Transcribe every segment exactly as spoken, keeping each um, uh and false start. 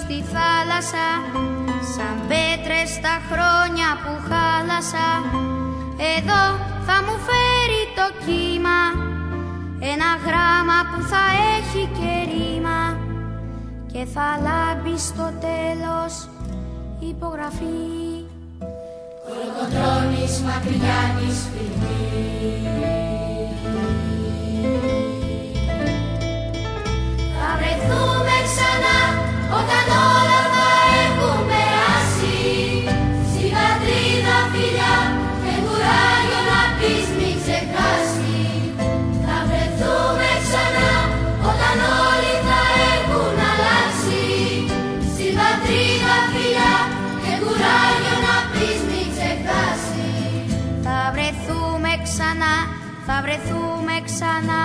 στη θάλασσα, σαν πέτρες τα χρόνια που χάλασα. Εδώ θα μου φέρει το κύμα ένα γράμμα που θα έχει και ρήμα και θα λάμπει στο τέλος υπογραφή. Κολοκοτρώνης Μακρυγιάννης φιλή. Θα βρεθούμε ξανά όταν όλα θα έχουν περάσει, στη πατρίδα φιλιά και κουράγιο να πεις μη ξεχάσει. Θα βρεθούμε ξανά όταν όλοι θα έχουν αλλάξει, στη πατρίδα φιλιά και κουράγιο να πεις μη ξεχάσει. Θα βρεθούμε ξανά, θα βρεθούμε ξανά.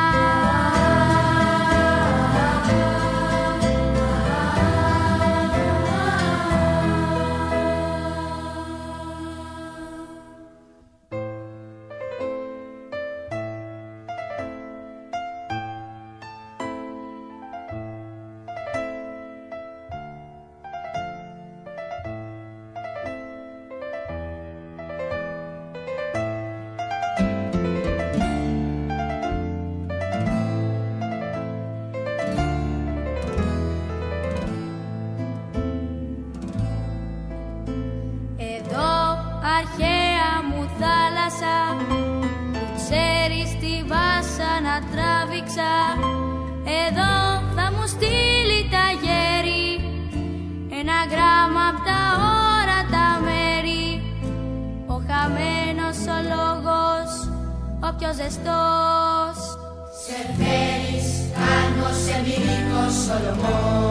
Αρχαία μου θάλασσα, που ξέρεις τη βάσανα τράβηξα, εδώ θα μου στείλει τα γέρι ένα γράμμα απ' τα όρατα μέρη. Ο χαμένος ο λόγος, ο πιο ζεστός, σε φέρεις κάνω σε μυρικό Σολομό.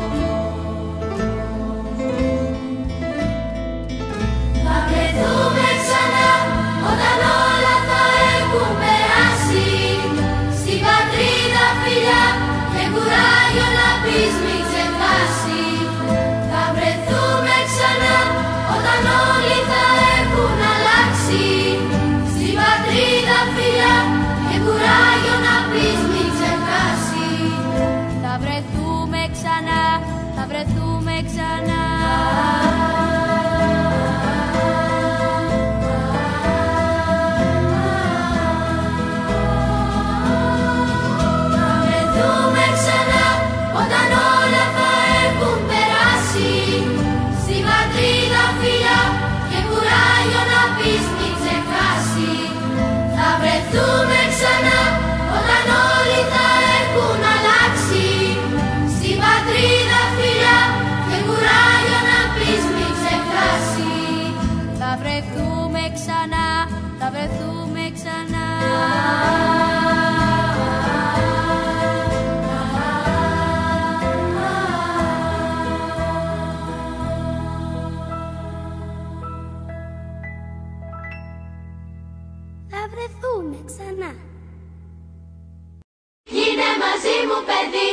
Θα βρεθούμε ξανά όταν όλα θα έχουν περάσει, στην πατρίδα φιλιά και κουράγιο να πεις μη ξεχάσει. Θα βρεθούμε ξανά όταν όλοι θα έχουν αλλάξει, στην πατρίδα φιλιά και κουράγιο να πεις μη ξεχάσει. Θα βρεθούμε ξανά, θα βρεθούμε ξανά. Βρεθούμε ξανά όταν όλοι θα έχουν αλλάξει, στην πατρίδα φιλιά και κουράγιο να πεις μη ξεχάσει. Θα βρεθούμε ξανά, θα βρεθούμε ξανά. Θα βρεθούμε ξανά. Γίνε μαζί μου παιδί,